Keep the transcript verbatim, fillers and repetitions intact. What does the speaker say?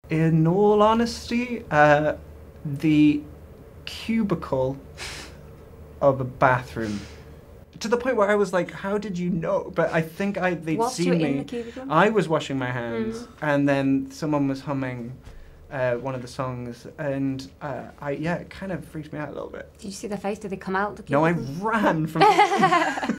in all honesty, uh, the cubicle of a bathroom. To the point where I was like, how did you know? But I think I they'd Whilst seen you were me. in the cubicle? I was washing my hands, Mm. and then someone was humming uh, one of the songs, and uh, I yeah, it kind of freaked me out a little bit. Did you see their face? Did they come out the No, cubicle? I ran from